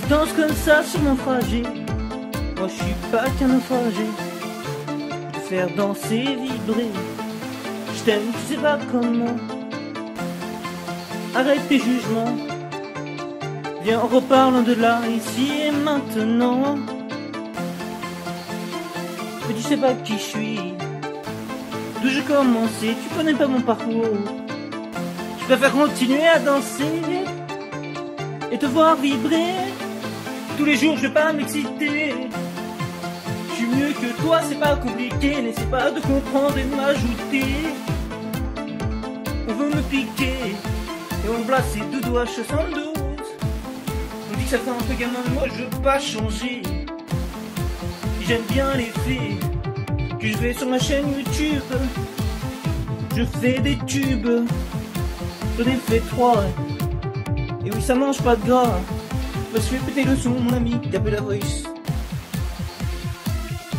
Tu danses comme ça sur mon trajet. Moi je suis pas qu'un naufragé. Te faire danser, vibrer. Je t'aime, tu sais pas comment. Arrête tes jugements. Viens, reparlons de là, ici et maintenant. Mais tu sais pas qui je suis, d'où j'ai commencé, tu connais pas mon parcours. Je préfère continuer à danser et te voir vibrer. Tous les jours je vais pas m'exciter. Je suis mieux que toi, c'est pas compliqué. N'essaie pas de comprendre et de m'ajouter. On veut me piquer et on me place ses deux doigts 72. On dit que ça fait un peu gamin, mais moi je veux pas changer. J'aime bien les filles que je vais sur ma chaîne YouTube. Je fais des tubes, j'en ai fait 3. Et oui, ça mange pas de gras. Je me suis fait péter le son, mon ami, t'as peu la voice.